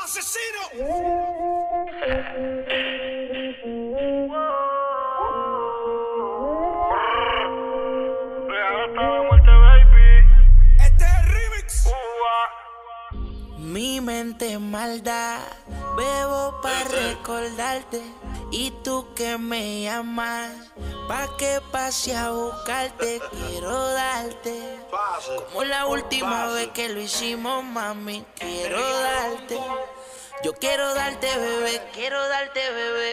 Mi mente maldad, bebo pa' recordarte. Y tú que me llamas, pa' que pase a buscarte. Quiero darte, como la última vez que lo hicimos, mami. Quiero darte, yo quiero darte, bebé. Quiero darte, bebé.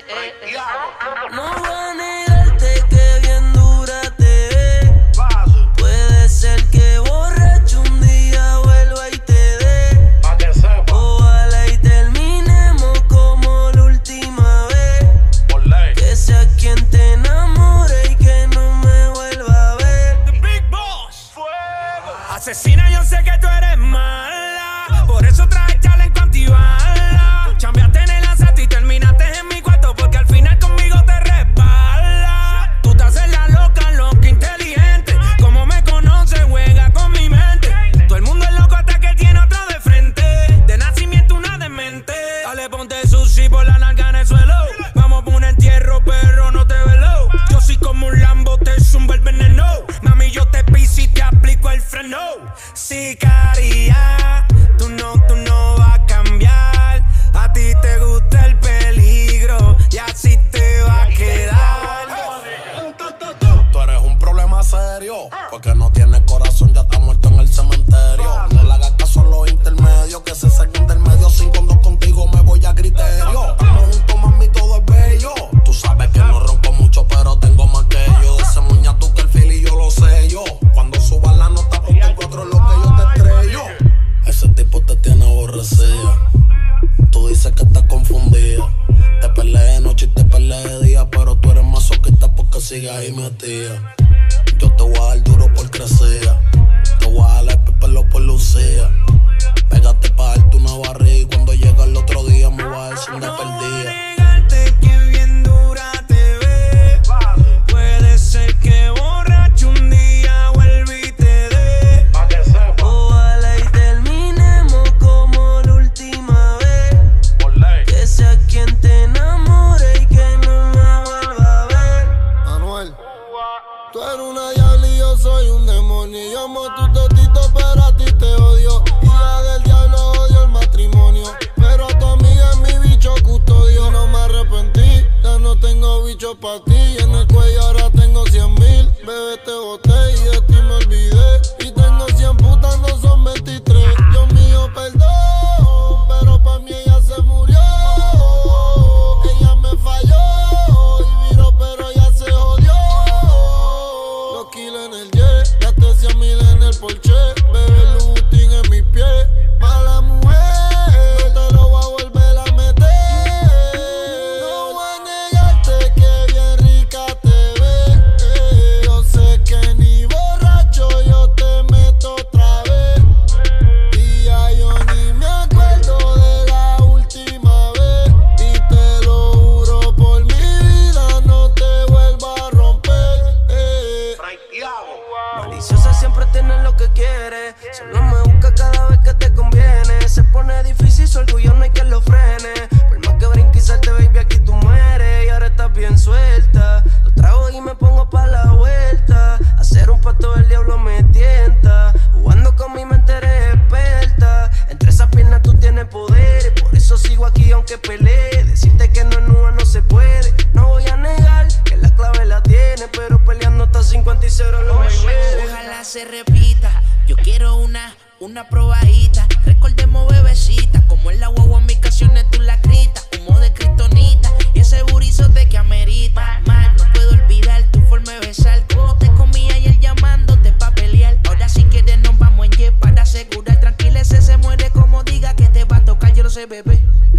No voy a negarte que bien dura te ves. Puede ser que borracho un día vuelva y te dé. Ojalá y terminemos como la última vez. Que sea quien te enamore y que no me vuelva a ver. The Big Boss. Fuego. Asesina, yo sé que tú eres mala, por eso traje chaleco antibala. Chambeaste en el asalto y terminaste en mi cuarto, porque al final conmigo te resbala. Tú te haces la loca, loca, inteligente. Como me conoces, juega con mi mente. Todo el mundo es loco hasta que tiene otro de frente. De nacimiento una demente. Dale, ponte sushi por la nalga en el suelo. Vamos por un entierro, pero no te velo. Yo soy como un Lambo, te zumba el veneno. Mami, yo te piso y te aplico el freno. Sicaria, tú no vas a cambiar. A ti te gusta el peligro y así te va a quedar. Tú eres un problema serio, porque no tienes corazón, ya está muerto en el cementerio. No le hagas caso a los intermedios, que se saquen del medio. Sin cuando contigo me voy a criterio. Estamos juntos, mami, todo es bello. Tú sabes que no ronco mucho, pero tengo más que yo. De ese muñato que el fili yo lo sé yo. Cuando suba la nota, ponte el 4 es lo que yo te estrello. Ese tipo te tiene aborrecida. Tú dices que estás confundida. Te peleé de noche y te peleé de día, pero tú eres masoquista porque sigues ahí metida. Yo te voy a dar duro por crecer. Te voy a dar el pelo por lucía. Pégate pa' darte una barriga y cuando llega el otro día me voy a dar sin de perdida. Negarte que bien dura te ves. Puede ser que borracho un día vuelva y te dé. Ojalá y terminemos como la última vez. Que sea quien te enamore y que no me vuelva a ver. Manuel, tú eres una diabla y yo soy un demonio. Yo amo tu totito, pero a ti te odio. Hija del diablo, odio el matrimonio, pero a tu amiga es mi bicho custodio. No me arrepentí, ya no tengo bicho pa' ti. En el cuello ahora tengo 100,000. Bebé, te boté y de ti me olvidé. Y tengo 100 putas, no son 23. Dios mío, perdón, pero pa' mí ella se murió. Ella me falló y viró, pero ella se jodió. Los kilos en el jet, gasté 100,000 en el Porsche. Bebé, Louboutin en mis pies. Mala mujer, no te lo voy a volver a meter. No voy a negarte que bien rica te ves. Yo sé que ni borracho yo te meto otra vez. Y ya yo ni me acuerdo de la última vez. Y te lo juro por mi vida, no te vuelvo a romper. Maliciosa siempre tiene lo que quiere. Solo me busca cada vez que te conviene. Se pone difícil, su orgullo no hay que lo frene. Por más que brinque y salte, baby, aquí tú mueres. Y ahora estás bien suelta. Lo trago y me pongo pa' la vuelta. Hacer un pacto del diablo me tienta. Jugando con mi mente eres experta. Entre esas piernas tú tienes poder. Por eso sigo aquí aunque pelee. Decirte que no es nua no se puede. No voy a negar que la clave la tiene, pero peleando hasta 50 y 0 lo Mayweather. Ojalá se repita. Yo quiero una probadita. Recordemos bebecita, como en la guagua en mis canciones tú la gritas. Humo de kriptonita y ese burizote que amerita. Man, no puedo olvidar tu forma de besar. Como te comía ayer llamándote pa' pelear. Ahora si quieres nos vamos en jet para asegurar. Tranquila, ese se muere como diga que te va a tocar. Yo lo sé, bebé.